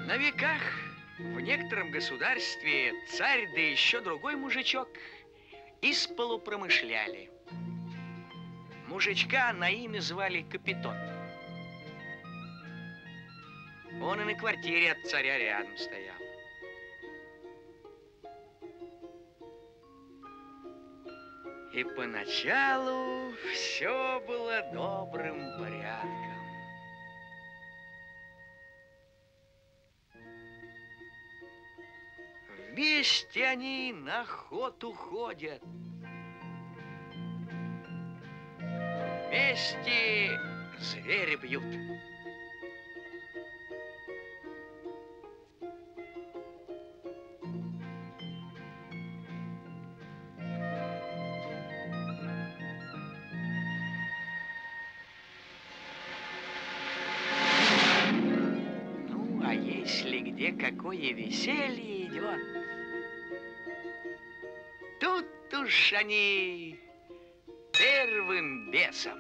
На веках в некотором государстве царь, да еще другой мужичок исполу промышляли. Мужичка на имя звали Капитон. Он и на квартире от царя рядом стоял. И поначалу все было добрым порядком. Вместе они на охоту ходят. Вместе зверя бьют. Ну, а если где какое веселье идет, тут уж они первым бесом.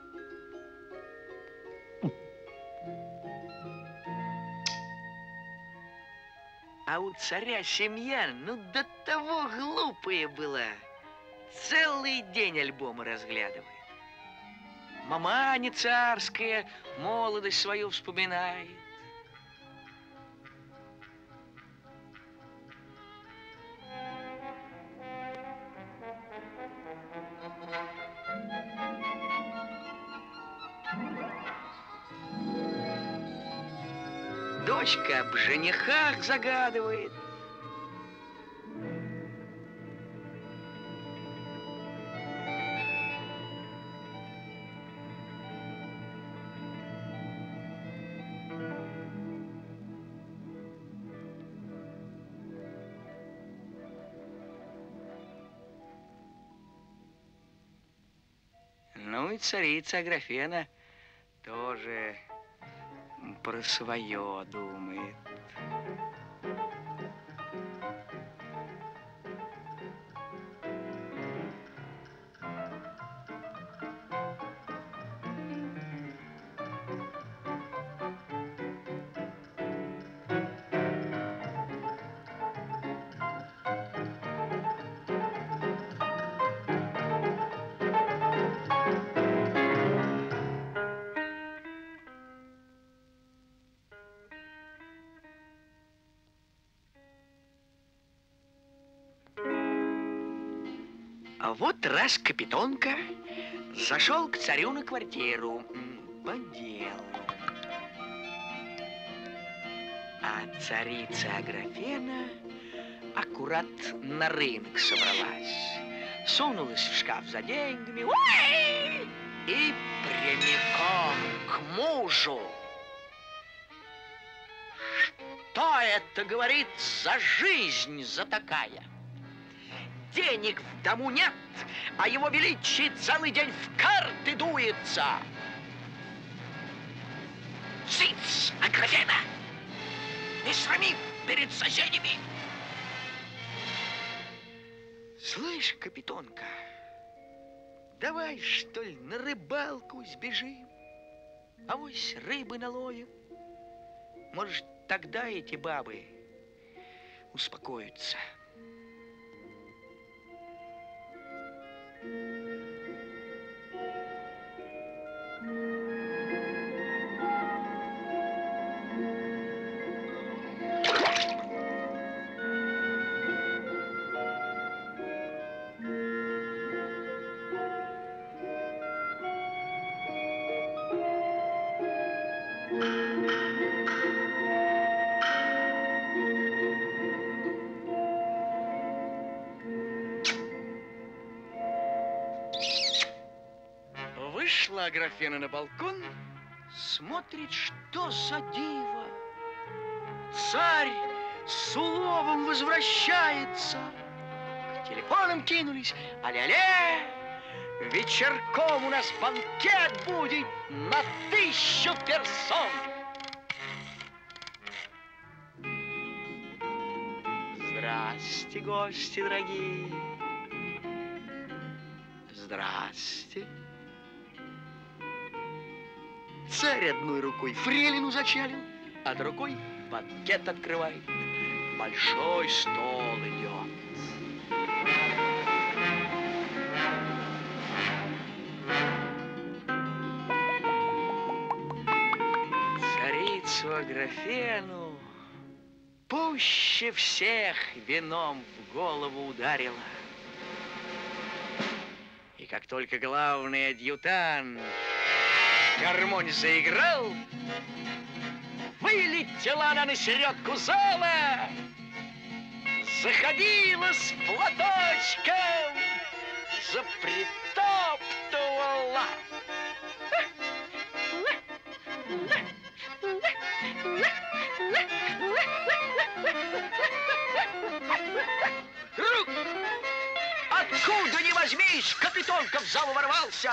А у царя семья, ну, до того глупая была. Целый день альбомы разглядывает. Маманя царская молодость свою вспоминает. Дочка об женихах загадывает. Ну и царица Аграфена тоже про свое думает. А вот раз Капитонка зашел к царю на квартиру по делу. А царица Аграфена аккурат на рынок собралась. Сунулась в шкаф за деньгами, ой, и прямиком к мужу. Что это, говорит, за жизнь за такая? Денег в дому нет, а его величие целый день в карты дуется. Цыц, Аграфена, не срами перед соседями. Слышь, Капитонка, давай, что ли, на рыбалку сбежим, авось рыбы наловим. Может, тогда эти бабы успокоятся. Вышла Аграфена на балкон, смотрит, что за диво. Царь с уловом возвращается. К телефонам кинулись. Але-але! Вечерком у нас банкет будет на 1000 персон. Здрасте, гости дорогие. Здрасте. Царь одной рукой фрелину зачалил, а другой банкет открывает. Большой стол идет. Царицу Аграфену пуще всех вином в голову ударило. И как только главный адъютант гармонь заиграл, вылетела она на середку зала, заходила с платочком, запритоптывала. Вдруг, откуда ни возьмись, Капитонка в залу ворвался.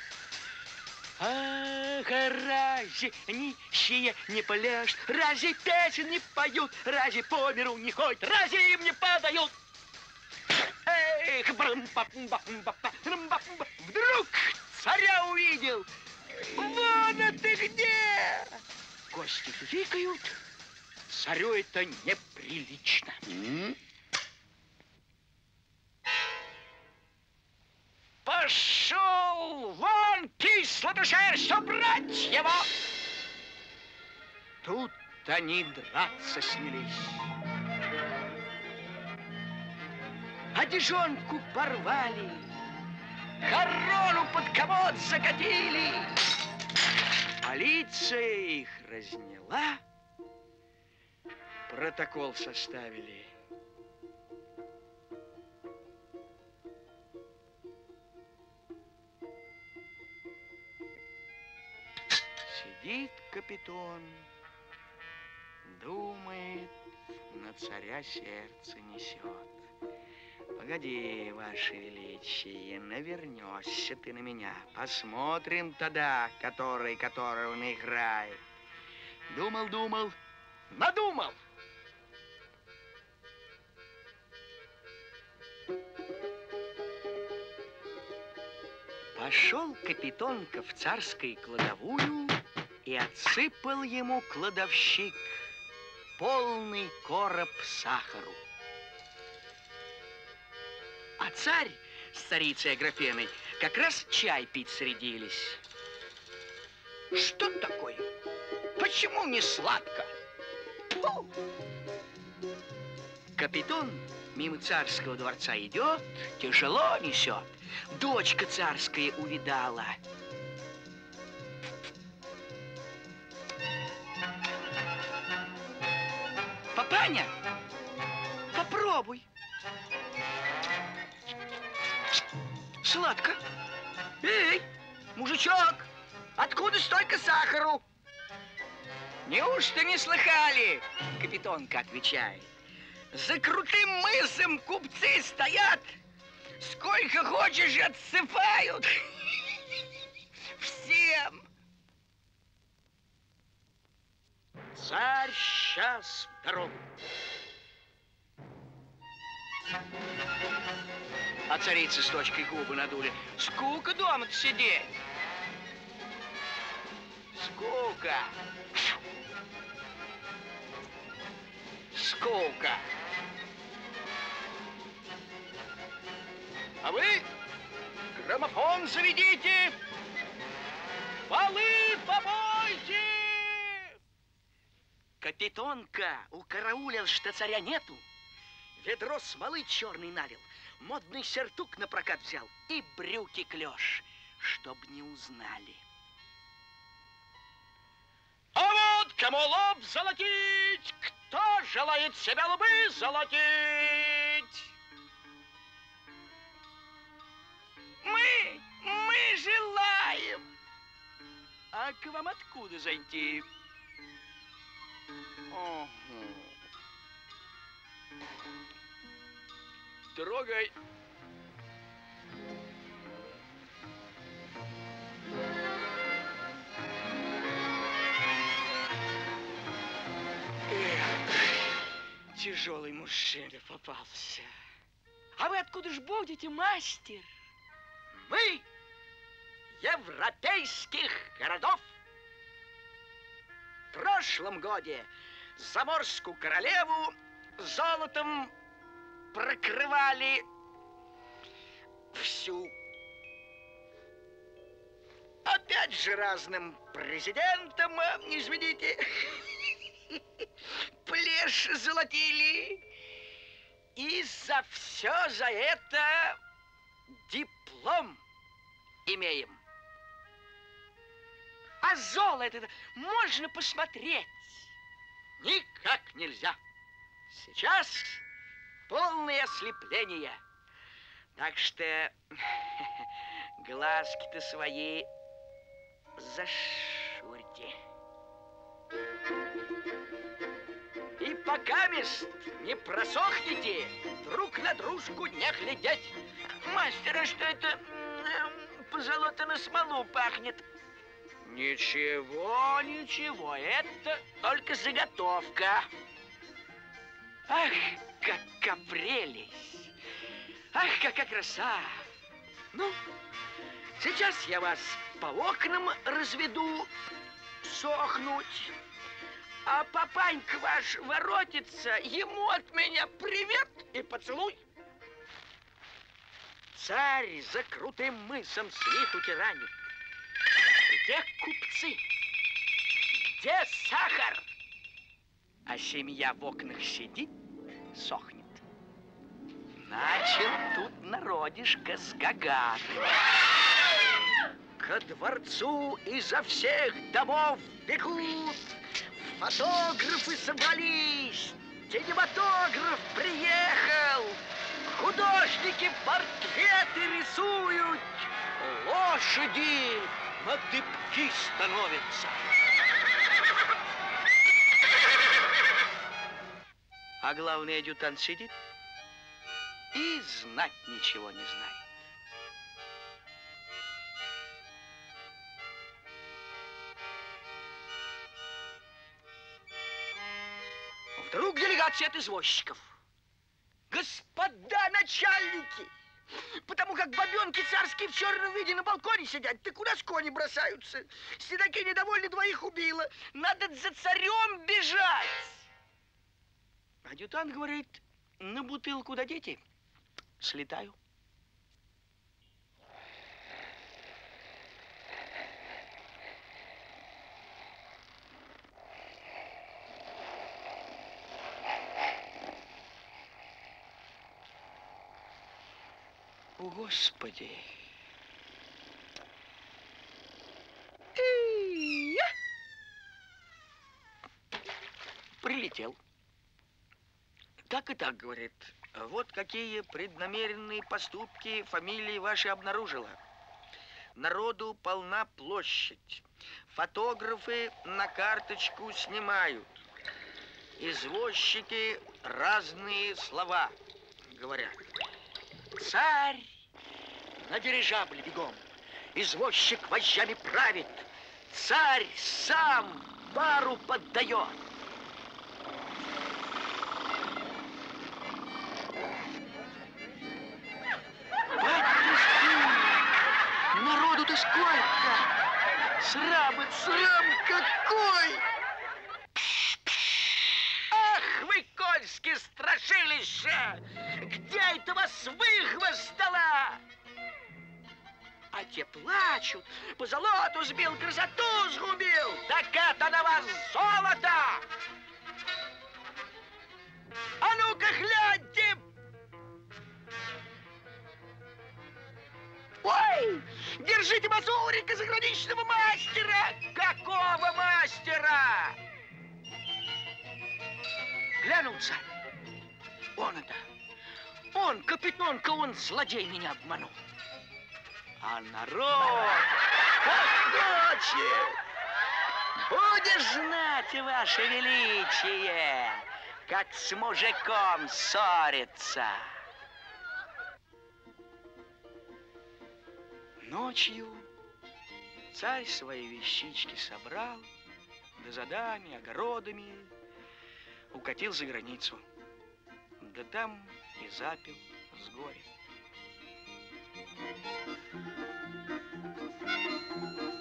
Ах, разве нищие не пляшут, разве песен не поют, разве по миру не ходят, разве им не подают? Эх, вдруг царя увидел. Вон ты где! Гости хихикают. Царю это неприлично. Пошел вон, кислотушерсть, убрать его! Тут они драться снялись. Одежонку порвали, корону под комод закатили. Полиция их разняла, протокол составили. Сидит Капитон, думает, на царя сердце несет. Погоди, Ваше Величие, навернешься ты на меня. Посмотрим тогда, который он играет. Думал, надумал. Пошел Капитонка в царской кладовую и отсыпал ему кладовщик полный короб сахару. А царь с царицей Аграфеной как раз чай пить средились. Что такое? Почему не сладко? Фу! Капитон мимо царского дворца идет, тяжело несет. Дочка царская увидала. Папаня, попробуй. Сладко. Эй, мужичок, откуда столько сахару? Неужто не слыхали? Капитонка отвечает. За крутым мысом купцы стоят, сколько хочешь отсыпают. Всем. Царь сейчас в дорогу. А царица с дочкой губы надули. Скука дома-то сидеть. Скука. Скука. А вы граммофон заведите, полы помойте. Капитонка укараулил, что царя нету, ведро смолы черный налил, модный сюртук на прокат взял и брюки клеш, чтоб не узнали. А вот кому лоб золотить, кто желает себя лбы золотить? Мы желаем. А к вам откуда зайти? Трогай. Тяжелый мужчина попался. А вы откуда ж будете, мастер? Мы европейских городов. прошлом годе заморскую королеву золотом прокрывали всю. Опять же разным президентам, извините, плешь золотили. И за все за это диплом имеем. А золото можно посмотреть? Никак нельзя. Сейчас полное ослепление. Так что глазки-то свои зашурьте. И пока мест не просохнете, друг на дружку не глядеть. Мастер, а что это позолота на смолу пахнет? Ничего, ничего, это только заготовка. Ах, какая прелесть! Ах, какая краса! Ну, сейчас я вас по окнам разведу сохнуть. А папанька ваш воротится, ему от меня привет и поцелуй. Царь за крутым мысом свиту тиранит. Где купцы? Где сахар? А семья в окнах сидит, сохнет. Начал тут народишко с Гагаром. Ко дворцу изо всех домов бегут. Фотографы собрались. Кинематограф приехал. Художники портреты рисуют. Лошади на дыбки становятся. А главный адъютант сидит и знать ничего не знает. Вдруг делегация от извозчиков. Господа начальники, потому как бабенки царские в черном виде на балконе сидят, так у нас кони бросаются. Седоки недовольны, двоих убило. Надо за царем бежать. Адъютант говорит, на бутылку дадите? Слетаю. О, Господи! Прилетел. Так и так, говорит. Вот какие преднамеренные поступки фамилии вашей обнаружила. Народу полна площадь. Фотографы на карточку снимают. Извозчики разные слова говорят. Царь на дирижабле бегом. Извозчик вожжами правит. Царь сам пару поддает. Народу-то сколько! Срам какой! Ах, вы, кольские страшилища! Где это вас выхвостало? А те плачут, по золоту сбил, красоту сгубил. Так это на вас золото! А ну-ка гляньте! Ой, держите мазурика заграничного мастера! Какого мастера? Глянул царь. Он это. Он, капитонка, он, злодей, меня обманул. А народ хочет. Будешь знать, ваше величие, как с мужиком ссориться. Ночью царь свои вещички собрал, да за дами, огородами укатил за границу. Да там и запил с горя.